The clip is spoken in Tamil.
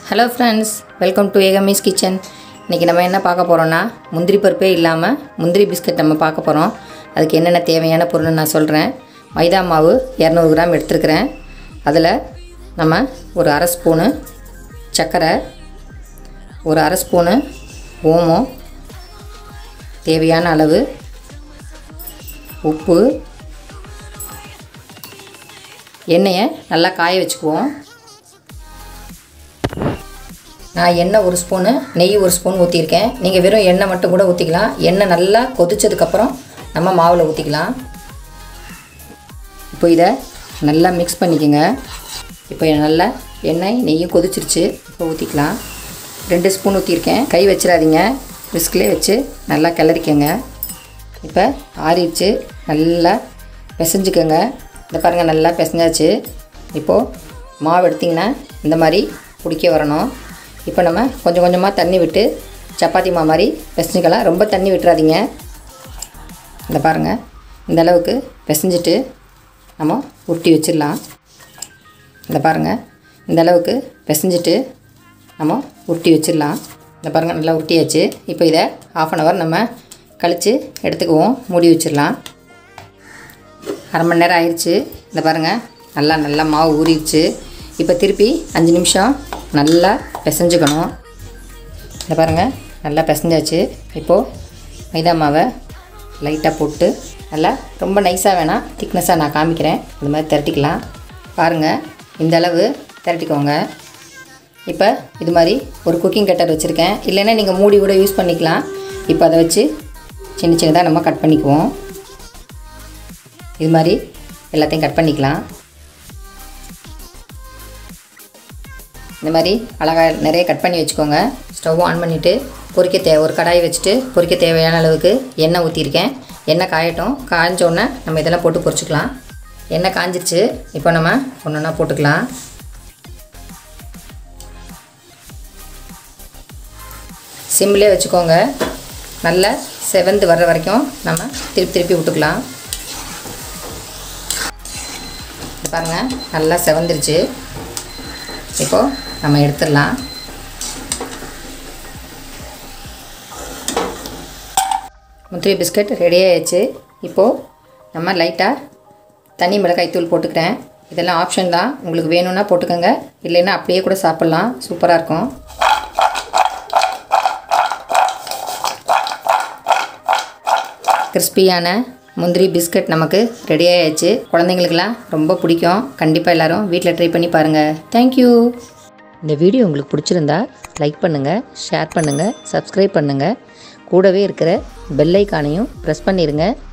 ஹலோ ஃப்ரெண்ட்ஸ், வெல்கம் டு ஏகமீஸ் கிச்சன். இன்றைக்கி நம்ம என்ன பார்க்க போகிறோன்னா, முந்திரி பருப்பே இல்லாமல் முந்திரி பிஸ்கட் நம்ம பார்க்க போகிறோம். அதுக்கு என்னென்ன தேவையான பொருள்னு நான் சொல்கிறேன். மைதா மாவு 200 கிராம் எடுத்துருக்கிறேன். அதில் நம்ம ஒரு அரை ஸ்பூனு சர்க்கரை, ஒரு அரை ஸ்பூனு ஓமம், தேவையான அளவு உப்பு, எண்ணெயை நல்லா காய வச்சுக்குவோம். நான் எண்ணெய் ஒரு ஸ்பூனு, நெய் ஒரு ஸ்பூன் ஊற்றிருக்கேன். நீங்கள் வெறும் எண்ணெய் மட்டும் கூட ஊற்றிக்கலாம். எண்ணெய் நல்லா கொதித்ததுக்கப்புறம் நம்ம மாவில் ஊற்றிக்கலாம். இப்போ இதை நல்லா மிக்ஸ் பண்ணிக்கோங்க. இப்போ நல்லா எண்ணெய் நெய்யும் கொதிச்சிருச்சு. இப்போ ஊற்றிக்கலாம். 2 ஸ்பூன் ஊற்றிருக்கேன். கை வச்சிடாதீங்க, விஸ்க்லேயே வச்சு நல்லா கிளறிக்கோங்க. இப்போ ஆறிடுச்சு. நல்லா பிசைஞ்சுக்கோங்க. இந்த பாருங்கள், நல்லா பிசைஞ்சாச்சு. இப்போது மாவு எடுத்திங்கன்னா இந்த மாதிரி பிடிக்க வரணும். இப்போ நம்ம கொஞ்சம் கொஞ்சமாக தண்ணி விட்டு சப்பாத்தி மாவு மாதிரி பிசைஞ்சிக்கலாம். ரொம்ப தண்ணி விட்டுறாதீங்க. இந்த பாருங்கள், இந்த அளவுக்கு பிசைஞ்சிட்டு நம்ம உருட்டி வச்சிடலாம். இந்த பாருங்கள், இந்த அளவுக்கு பிசைஞ்சிட்டு நம்ம உருட்டி வச்சிடலாம். இந்த பாருங்கள், நல்லா உருட்டியாச்சு. இப்போ இதை 1/2 hour நம்ம கழித்து எடுத்துக்குவோம். மூடி வச்சிடலாம். அரை மணி நேரம் ஆயிடுச்சு. இந்த பாருங்கள், நல்லா மாவு ஊறிடுச்சு. இப்போ திருப்பி 5 நிமிஷம் நல்லா பிசைஞ்சுக்கணும். இந்த பாருங்கள், நல்லா பிசைஞ்சாச்சு. இப்போது மைதா மாவை லைட்டாக போட்டு நல்லா ரொம்ப நைஸாக வேணாம், திக்னஸாக நான் காமிக்கிறேன். இந்த மாதிரி திரட்டிக்கலாம். பாருங்கள், இந்த அளவு திரட்டிக்கோங்க. இப்போ இது மாதிரி ஒரு குக்கிங் கட்டர் வச்சுருக்கேன். இல்லைன்னா நீங்கள் மூடி கூட யூஸ் பண்ணிக்கலாம். இப்போ அதை வச்சு சின்னதாக நம்ம கட் பண்ணிக்குவோம். இது மாதிரி எல்லாத்தையும் கட் பண்ணிக்கலாம். இந்த மாதிரி அழகாக நிறைய கட் பண்ணி வச்சுக்கோங்க. ஸ்டவ் ஆன் பண்ணிவிட்டு ஒரு கடாயை வச்சுட்டு பொரிக்க தேவையான அளவுக்கு எண்ணெய் ஊற்றிருக்கேன். எண்ணெய் காயட்டும். காய்ஞ்சோடனே நம்ம இதெல்லாம் போட்டு பொரிச்சிக்கலாம். எண்ணெய் காஞ்சிருச்சு. இப்போ நம்ம ஒன்றா போட்டுக்கலாம். சிம்லேயே வச்சுக்கோங்க. நல்லா செவந்து வர்ற வரைக்கும் நம்ம திருப்பி விட்டுக்கலாம். பாருங்கள், நல்லா செவந்துருச்சு. இப்போது நம்ம எடுத்துடலாம். முந்திரி பிஸ்கட் ரெடி ஆகிடுச்சு. இப்போது நம்ம லைட்டாக தனி மிளகாய் தூள் போட்டுக்கிறேன். இதெல்லாம் ஆப்ஷன் தான், உங்களுக்கு வேணும்னா போட்டுக்கோங்க, இல்லைன்னா அப்படியே கூட சாப்பிட்லாம். சூப்பராக இருக்கும். கிறிஸ்பியான முந்திரி பிஸ்கட் நமக்கு ரெடி ஆகிடுச்சு. குழந்தைங்களுக்கெல்லாம் ரொம்ப பிடிக்கும். கண்டிப்பாக எல்லோரும் வீட்டில் ட்ரை பண்ணி பாருங்கள். தேங்க்யூ. இந்த வீடியோ உங்களுக்கு பிடிச்சிருந்தா லைக் பண்ணுங்கள், ஷேர் பண்ணுங்கள், சப்ஸ்கிரைப் பண்ணுங்கள். கூடவே இருக்கிற பெல் ஐக்கானையும் ப்ரெஸ் பண்ணிடுங்க.